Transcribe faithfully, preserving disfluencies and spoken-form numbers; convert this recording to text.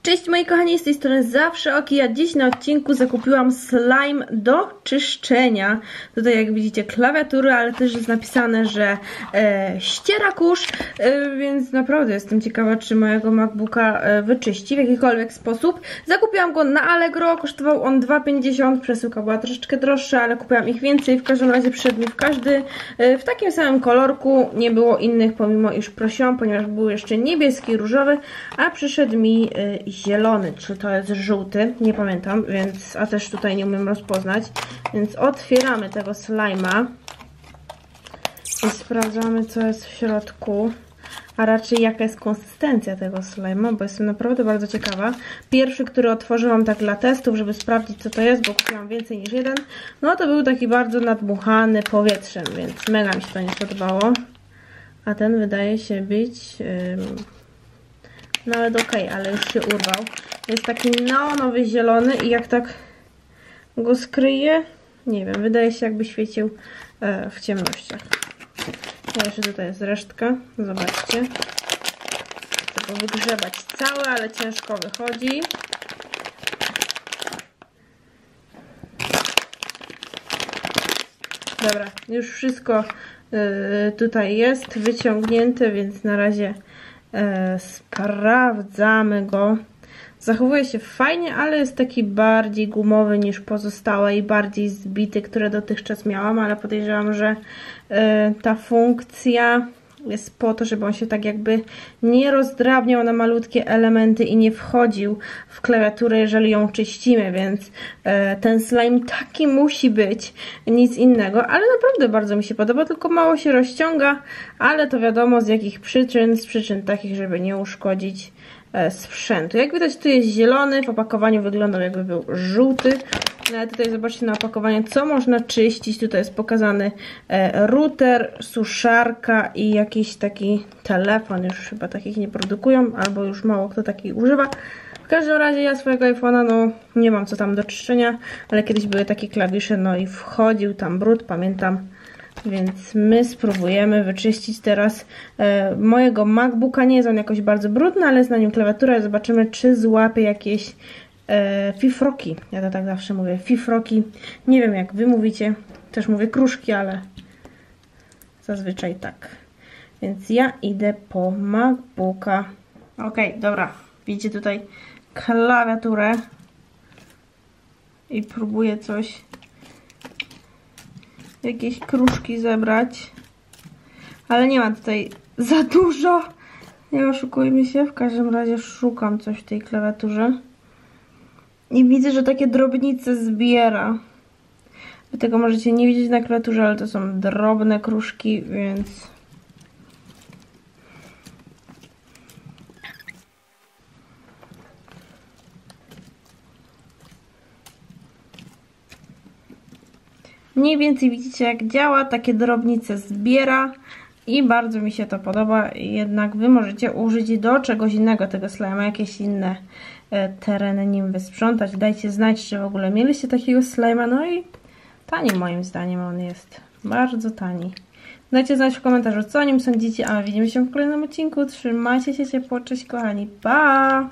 Cześć moi kochani, z tej strony Zawsze Oki, a dziś na odcinku zakupiłam slime do czyszczenia. Tutaj jak widzicie klawiatury, ale też jest napisane, że e, ściera kurz, e, więc naprawdę jestem ciekawa, czy mojego MacBooka e, wyczyści w jakikolwiek sposób. Zakupiłam go na Allegro, kosztował on dwa pięćdziesiąt, przesyłka była troszeczkę droższa, ale kupiłam ich więcej. W każdym razie przyszedł mi w każdy e, w takim samym kolorku, nie było innych, pomimo iż prosiłam, ponieważ był jeszcze niebieski, różowy, a przyszedł mi e, zielony, czy to jest żółty, nie pamiętam, więc, a też tutaj nie umiem rozpoznać, więc otwieramy tego slajma i sprawdzamy, co jest w środku, a raczej jaka jest konsystencja tego slajma, bo jestem naprawdę bardzo ciekawa. Pierwszy, który otworzyłam tak dla testów, żeby sprawdzić, co to jest, bo kupiłam więcej niż jeden, no to był taki bardzo nadmuchany powietrzem, więc mega mi się to nie podobało, a ten wydaje się być... Yy, nawet okej, okay, ale już się urwał. Jest taki neonowy zielony i jak tak go skryję, nie wiem, wydaje się jakby świecił e, w ciemnościach. Ja jeszcze tutaj jest resztka, zobaczcie. Chcę go wygrzebać całe, ale ciężko wychodzi. Dobra, już wszystko e, tutaj jest wyciągnięte, więc na razie E, sprawdzamy go. Zachowuje się fajnie, ale jest taki bardziej gumowy niż pozostałe i bardziej zbity, które dotychczas miałam, ale podejrzewam, że e, ta funkcja jest po to, żeby on się tak jakby nie rozdrabniał na malutkie elementy i nie wchodził w klawiaturę, jeżeli ją czyścimy, więc e, ten slime taki musi być, nic innego, ale naprawdę bardzo mi się podoba, tylko mało się rozciąga, ale to wiadomo z jakich przyczyn, z przyczyn takich, żeby nie uszkodzić e, sprzętu. Jak widać, tu jest zielony, w opakowaniu wyglądał jakby był żółty. Ale tutaj zobaczcie na opakowanie, co można czyścić. Tutaj jest pokazany e, router, suszarka i jakiś taki telefon. Już chyba takich nie produkują, albo już mało kto takich używa. W każdym razie ja swojego iPhone'a, no nie mam co tam do czyszczenia, ale kiedyś były takie klawisze, no i wchodził tam brud, pamiętam. Więc my spróbujemy wyczyścić teraz e, mojego MacBooka. Nie jest on jakoś bardzo brudny, ale jest na nim klawiatura i zobaczymy, czy złapie jakieś E, fifroki, ja to tak zawsze mówię, fifroki, nie wiem jak wy mówicie, też mówię kruszki, ale zazwyczaj tak. Więc ja idę po MacBooka. Ok, dobra, widzicie tutaj klawiaturę i próbuję coś, jakieś kruszki zebrać, ale nie ma tutaj za dużo, nie oszukujmy się, w każdym razie szukam coś w tej klawiaturze. I widzę, że takie drobnice zbiera. Wy tego możecie nie widzieć na klawiaturze, ale to są drobne kruszki, więc... Mniej więcej widzicie, jak działa, takie drobnice zbiera i bardzo mi się to podoba. Jednak wy możecie użyć do czegoś innego tego slima, jakieś inne tereny nim wysprzątać. Dajcie znać, czy w ogóle mieliście takiego slima. No i tani moim zdaniem on jest. Bardzo tani. Dajcie znać w komentarzu, co o nim sądzicie, a my widzimy się w kolejnym odcinku. Trzymajcie się ciepło, cześć kochani, pa!